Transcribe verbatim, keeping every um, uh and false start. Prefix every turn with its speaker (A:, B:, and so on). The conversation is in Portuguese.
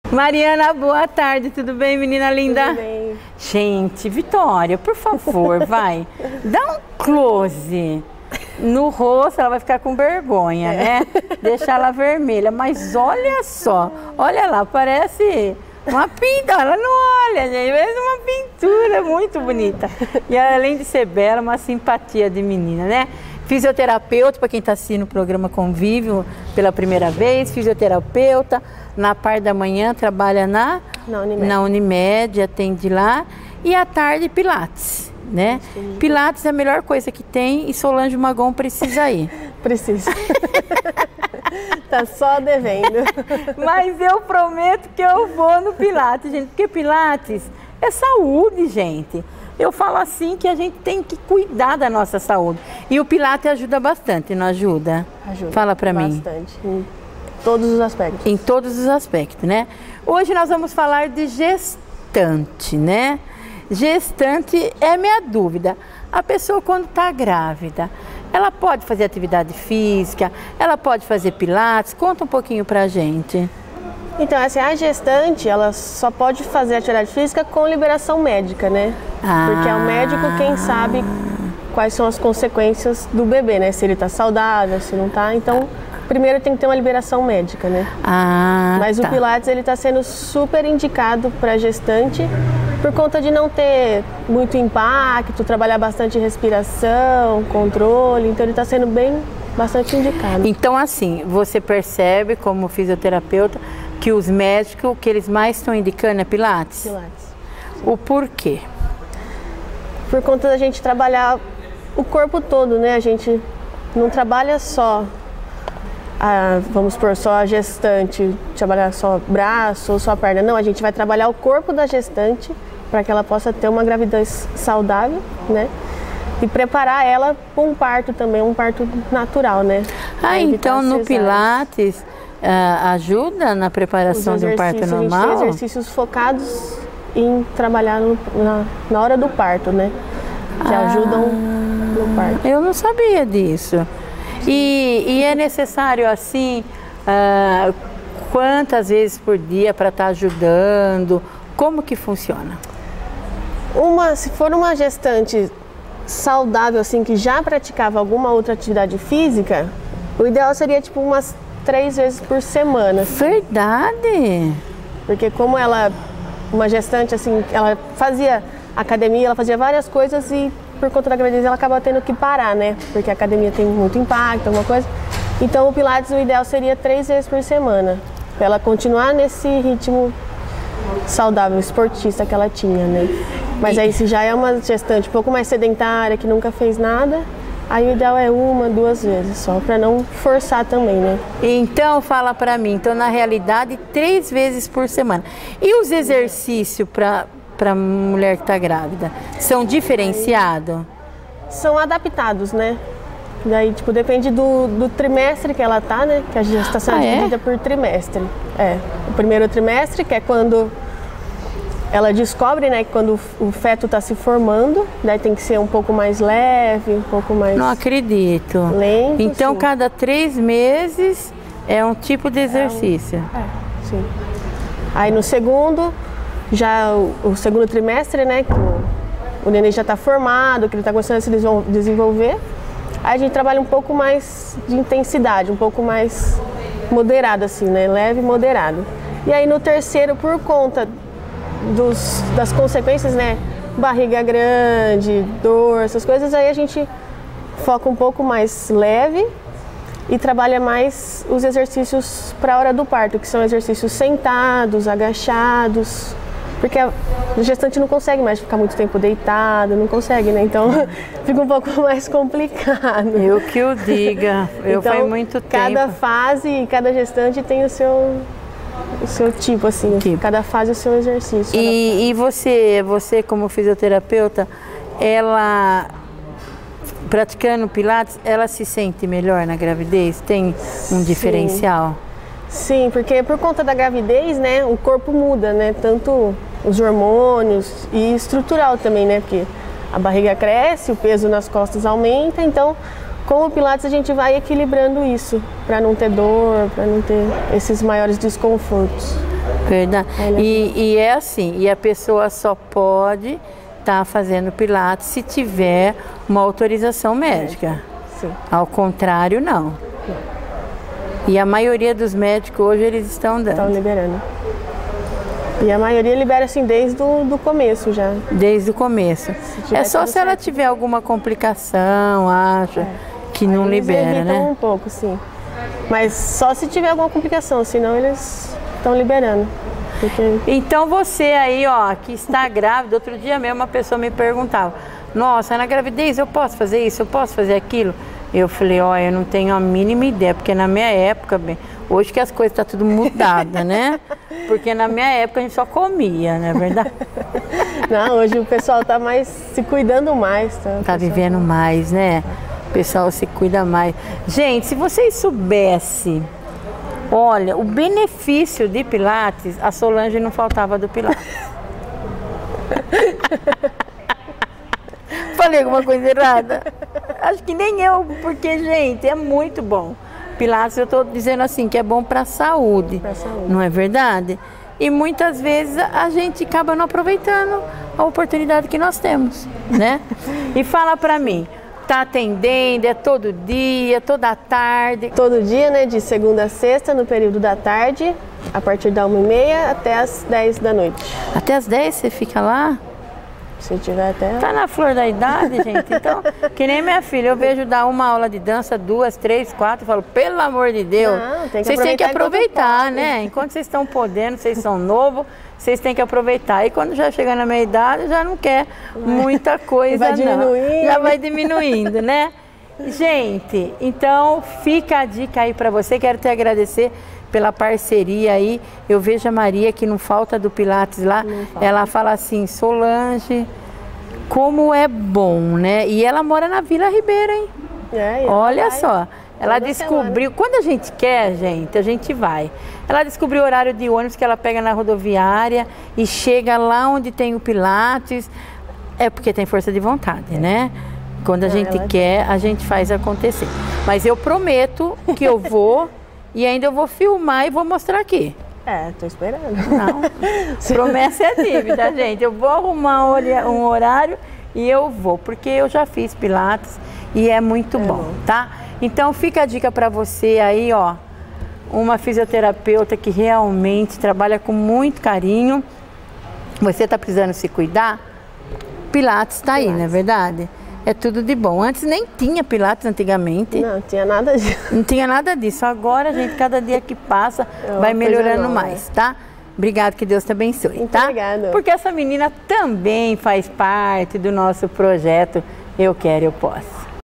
A: Mariana, boa tarde, tudo bem, menina linda?
B: Tudo bem.
A: Gente, Vitória, por favor, vai, dá um close no rosto, ela vai ficar com vergonha, é. né? Deixar ela vermelha, mas olha só, olha lá, parece uma pintura, ela não olha, gente, parece uma pintura muito bonita. E além de ser bela, uma simpatia de menina, né? Fisioterapeuta, para quem está assistindo o programa Convívio pela primeira vez, fisioterapeuta, na parte da manhã trabalha na,
B: na, Unimed.
A: na Unimed, atende lá, e à tarde Pilates, né? Sim. Pilates é a melhor coisa que tem e Solange Magon precisa ir.
B: Precisa. Tá só devendo.
A: Mas eu prometo que eu vou no Pilates, gente, porque Pilates é saúde, gente. Eu falo assim que a gente tem que cuidar da nossa saúde. E o Pilates ajuda bastante, não ajuda?
B: Ajuda.
A: Fala pra mim.
B: Bastante. Em todos os aspectos.
A: Em todos os aspectos, né? Hoje nós vamos falar de gestante, né? Gestante é minha dúvida. A pessoa quando está grávida, ela pode fazer atividade física, ela pode fazer Pilates? Conta um pouquinho pra gente.
B: Então, assim, a gestante, ela só pode fazer atividade física com liberação médica, né?
A: Ah.
B: Porque é o médico quem sabe quais são as consequências do bebê, né? Se ele tá saudável, se não tá. Então, primeiro tem que ter uma liberação médica, né?
A: Ah,
B: Mas
A: tá.
B: o Pilates, ele tá sendo super indicado para gestante por conta de não ter muito impacto, trabalhar bastante respiração, controle. Então, ele tá sendo bem, bastante indicado.
A: Então, assim, você percebe como fisioterapeuta que os médicos, o que eles mais estão indicando é Pilates?
B: Pilates. Sim.
A: O porquê?
B: Por conta da gente trabalhar o corpo todo, né? A gente não trabalha só, a, vamos por só a gestante, trabalhar só braço ou só perna. Não, a gente vai trabalhar o corpo da gestante para que ela possa ter uma gravidez saudável, né? E preparar ela para um parto também, um parto natural, né?
A: Ah, então no Pilates uh, ajuda na preparação de um parto normal?
B: A gente tem exercícios focados em trabalhar no, na, na hora do parto, né? Que ah, ajudam no parto.
A: Eu não sabia disso. E, e é necessário assim, uh, quantas vezes por dia para estar tá ajudando? Como que funciona?
B: Uma, se for uma gestante saudável, assim, que já praticava alguma outra atividade física, o ideal seria tipo umas três vezes por semana. Assim.
A: Verdade!
B: Porque como ela, uma gestante, assim, ela fazia academia, ela fazia várias coisas e por conta da gravidez ela acaba tendo que parar, né? Porque a academia tem muito impacto, alguma coisa. Então o Pilates, o ideal seria três vezes por semana, para ela continuar nesse ritmo saudável, esportista que ela tinha, né? Mas aí se já é uma gestante um pouco mais sedentária, que nunca fez nada, aí o ideal é uma, duas vezes só, para não forçar também, né?
A: Então fala pra mim, então na realidade três vezes por semana. E os exercícios para para mulher que está grávida, são diferenciados?
B: São adaptados, né? Daí, tipo, depende do, do trimestre que ela tá, né? Que a gestação
A: ah,
B: é dividida
A: é?
B: por trimestre. É, o primeiro trimestre, que é quando ela descobre, né, que quando o feto está se formando, daí tem que ser um pouco mais leve, um pouco mais...
A: Não acredito.
B: Lento,
A: então,
B: sim.
A: Cada três meses é um tipo de exercício.
B: É, um, é sim. Aí no segundo, já o, o segundo trimestre, né, que o, o neném já está formado, que ele está começando a se desenvolver, aí a gente trabalha um pouco mais de intensidade, um pouco mais moderado, assim, né, leve e moderado. E aí no terceiro, por conta Dos, das consequências, né, barriga grande, dor, essas coisas, aí a gente foca um pouco mais leve e trabalha mais os exercícios para a hora do parto, que são exercícios sentados, agachados, porque a gestante não consegue mais ficar muito tempo deitado, não consegue, né, então fica um pouco mais complicado.
A: Eu que o diga, eu
B: então,
A: faz muito tempo.
B: Cada fase, cada gestante tem o seu... o seu tipo, assim, tipo. Cada fase o seu exercício.
A: E, e você, você como fisioterapeuta, ela praticando Pilates, ela se sente melhor na gravidez? Tem um
B: Sim.
A: diferencial?
B: Sim, porque por conta da gravidez, né, o corpo muda, né, tanto os hormônios e estrutural também, né, porque a barriga cresce, o peso nas costas aumenta, então com o Pilates a gente vai equilibrando isso, para não ter dor, para não ter esses maiores desconfortos.
A: Verdade. E, e é assim, e a pessoa só pode estar tá fazendo Pilates se tiver uma autorização médica.
B: Sim.
A: Ao contrário, não. não. E a maioria dos médicos hoje eles estão dando.
B: Estão liberando. E a maioria libera assim desde o do começo já.
A: Desde o começo. É só se ela tiver alguma complicação, acha, é. que não
B: Aí
A: libera,
B: eles
A: né?
B: um pouco, sim. Mas só se tiver alguma complicação, senão eles estão liberando. Porque...
A: Então você aí, ó, que está grávida, outro dia mesmo uma pessoa me perguntava, nossa, na gravidez eu posso fazer isso, eu posso fazer aquilo? Eu falei, ó, eu não tenho a mínima ideia, porque na minha época, bem, hoje que as coisas estão tá tudo mudadas, né? Porque na minha época a gente só comia, não é verdade?
B: Não, hoje o pessoal tá mais se cuidando mais. Tá,
A: tá vivendo mais, né? O pessoal se cuida mais. Gente, se vocês soubessem, olha, o benefício de Pilates, a Solange não faltava do Pilates. Falei alguma coisa errada? Acho que nem eu, porque, gente, é muito bom. Pilates, eu estou dizendo assim, que é bom para a saúde,
B: saúde,
A: não é verdade? E muitas vezes a gente acaba não aproveitando a oportunidade que nós temos, né? E fala para mim, tá atendendo, é todo dia, toda tarde?
B: Todo dia, né? De segunda a sexta, no período da tarde, a partir da uma e meia até as dez da noite.
A: Até as dez você fica lá?
B: Se tiver até...
A: Tá na flor da idade, gente. Então, que nem minha filha, eu vejo dar uma aula de dança, duas, três, quatro, e falo, pelo amor de Deus,
B: Não, tem que
A: vocês têm que aproveitar,
B: enquanto
A: né? Enquanto vocês estão podendo, vocês são novos, vocês têm que aproveitar. E quando já chegar na meia idade, já não quer muita coisa,
B: vai diminuindo.
A: não. Já vai diminuindo, né? Gente, então fica a dica aí pra você. Quero te agradecer pela parceria aí. Eu vejo a Maria que não falta do Pilates lá. Ela fala assim, Solange, como é bom, né? E ela mora na Vila Ribeira, hein?
B: É,
A: olha só, ela descobriu, semana. Quando a gente quer, gente, a gente vai. Ela descobriu o horário de ônibus que ela pega na rodoviária e chega lá onde tem o Pilates. É porque tem força de vontade, né? Quando a gente quer, a gente faz acontecer. Mas eu prometo que eu vou e ainda eu vou filmar e vou mostrar aqui.
B: É, tô esperando.
A: Não, promessa é dívida, gente. Eu vou arrumar um horário e eu vou, porque eu já fiz Pilates e é muito é bom, bom, tá? Então fica a dica para você aí, ó, uma fisioterapeuta que realmente trabalha com muito carinho. Você tá precisando se cuidar? Pilates tá aí, não é verdade? É tudo de bom. Antes nem tinha Pilates antigamente.
B: Não, tinha nada disso.
A: Não tinha nada disso. Agora, gente, cada dia que passa, é vai melhorando mais, tá? Obrigado, que Deus te abençoe,
B: Muito
A: tá?
B: Obrigada.
A: Porque essa menina também faz parte do nosso projeto Eu Quero, Eu Posso.